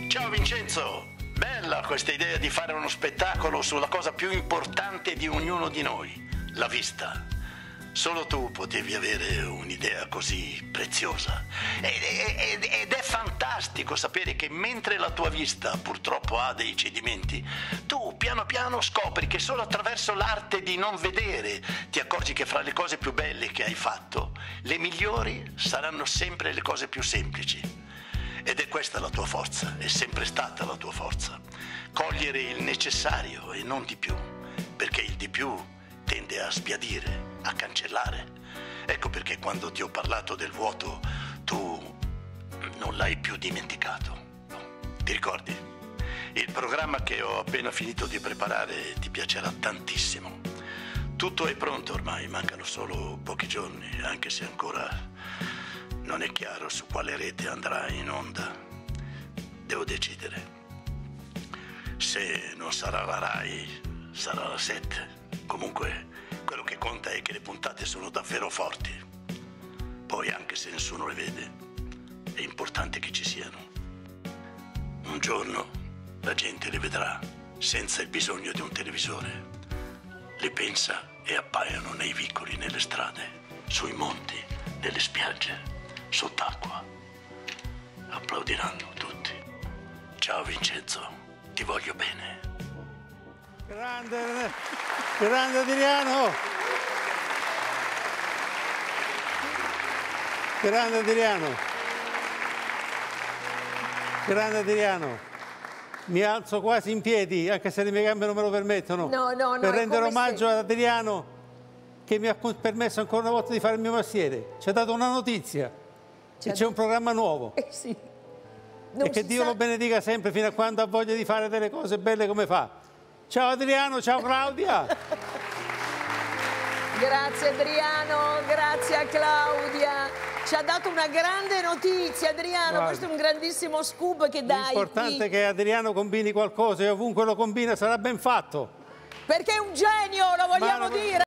Ciao Vincenzo, bella questa idea di fare uno spettacolo sulla cosa più importante di ognuno di noi, la vista. Solo tu potevi avere un'idea così preziosa. Ed è fantastico sapere che mentre la tua vista purtroppo ha dei cedimenti, tu piano piano scopri che solo attraverso l'arte di non vedere ti accorgi che fra le cose più belle che hai fatto, le migliori saranno sempre le cose più semplici. Ed è questa la tua forza, è sempre stata la tua forza. Cogliere il necessario e non di più, perché il di più tende a sbiadire, a cancellare. Ecco perché quando ti ho parlato del vuoto, tu non l'hai più dimenticato. Ti ricordi? Il programma che ho appena finito di preparare ti piacerà tantissimo. Tutto è pronto ormai, mancano solo pochi giorni, anche se ancora non è chiaro su quale rete andrà in onda. Devo decidere. Se non sarà la Rai, sarà la 7. Comunque, quello che conta è che le puntate sono davvero forti. Poi, anche se nessuno le vede, è importante che ci siano. Un giorno la gente le vedrà senza il bisogno di un televisore. Le pensa e appaiono nei vicoli, nelle strade, sui monti, nelle spiagge, sott'acqua. Applaudiranno tutti. Ciao Vincenzo, ti voglio bene. Grande, grande Adriano! Grande Adriano! Grande Adriano! Mi alzo quasi in piedi, anche se le mie gambe non me lo permettono. No, per rendere omaggio ad Adriano, che mi ha permesso ancora una volta di fare il mio mestiere. Ci ha dato una notizia, che c'è un programma nuovo. Sì. E che Dio lo benedica sempre fino a quando ha voglia di fare delle cose belle come fa. Ciao Adriano, ciao Claudia. Grazie Adriano, grazie a Claudia. Ci ha dato una grande notizia Adriano, Guarda, questo è un grandissimo scoop che dai. L'importante è che Adriano combini qualcosa e ovunque lo combina sarà ben fatto. Perché è un genio, lo vogliamo dire.